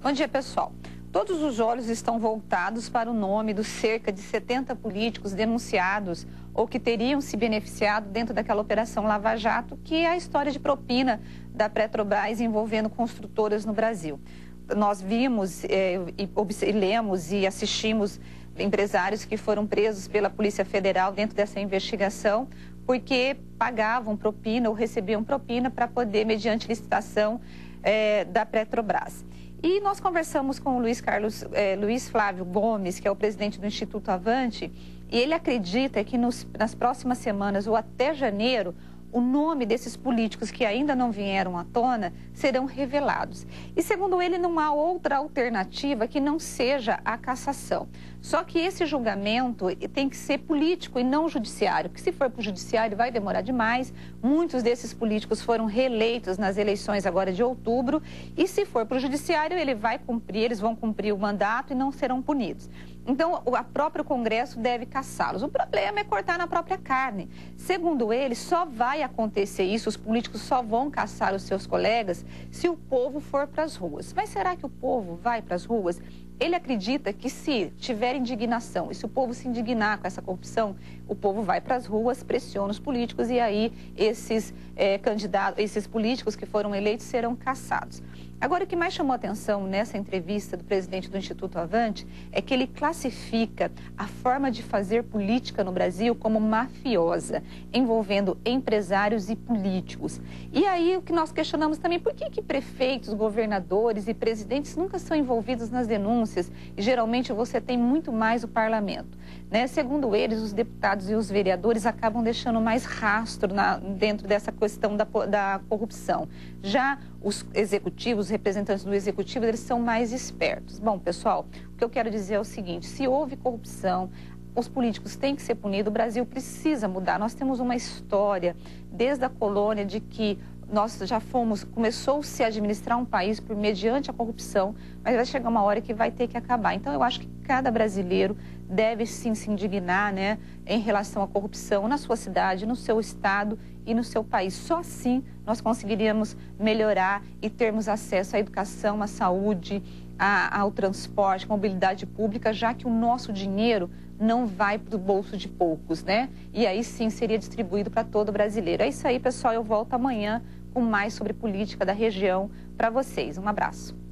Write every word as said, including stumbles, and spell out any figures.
Bom dia, pessoal. Todos os olhos estão voltados para o nome dos cerca de setenta políticos denunciados ou que teriam se beneficiado dentro daquela Operação Lava Jato, que é a história de propina da Petrobras envolvendo construtoras no Brasil. Nós vimos, eh, e, e lemos e assistimos empresários que foram presos pela Polícia Federal dentro dessa investigação porque pagavam propina ou recebiam propina para poder, mediante licitação eh, da Petrobras. E nós conversamos com o Luiz Carlos, eh, Luiz Flávio Gomes, que é o presidente do Instituto Avante, e ele acredita que nos, nas próximas semanas ou até janeiro, o nome desses políticos que ainda não vieram à tona serão revelados. E segundo ele, não há outra alternativa que não seja a cassação. Só que esse julgamento tem que ser político e não judiciário, porque se for para o judiciário vai demorar demais. Muitos desses políticos foram reeleitos nas eleições agora de outubro e se for para o judiciário ele vai cumprir, eles vão cumprir o mandato e não serão punidos. Então, o próprio Congresso deve caçá-los. O problema é cortar na própria carne. Segundo ele, só vai acontecer isso, os políticos só vão caçar os seus colegas se o povo for para as ruas. Mas será que o povo vai para as ruas? Ele acredita que se tiver indignação e se o povo se indignar com essa corrupção, o povo vai para as ruas, pressiona os políticos e aí esses é, candidatos, esses políticos que foram eleitos serão caçados. Agora, o que mais chamou atenção nessa entrevista do presidente do Instituto Avante é que ele classifica a forma de fazer política no Brasil como mafiosa, envolvendo empresários e políticos. E aí o que nós questionamos também, por que que prefeitos, governadores e presidentes nunca são envolvidos nas denúncias e geralmente você tem muito mais o parlamento, né? Segundo eles, os deputados e os vereadores acabam deixando mais rastro na, dentro dessa questão da, da corrupção. Já os executivos, os representantes do executivo, eles são mais espertos. Bom, pessoal, o que eu quero dizer é o seguinte, se houve corrupção, os políticos têm que ser punidos, o Brasil precisa mudar. Nós temos uma história desde a colônia de que nós já fomos, começou-se a administrar um país por mediante a corrupção, mas vai chegar uma hora que vai ter que acabar. Então, eu acho que cada brasileiro deve sim se indignar, né, em relação à corrupção na sua cidade, no seu estado e no seu país. Só assim nós conseguiríamos melhorar e termos acesso à educação, à saúde, a, ao transporte, à mobilidade pública, já que o nosso dinheiro não vai para o bolso de poucos, né? E aí sim seria distribuído para todo brasileiro. É isso aí, pessoal. Eu volto amanhã com mais sobre política da região para vocês. Um abraço.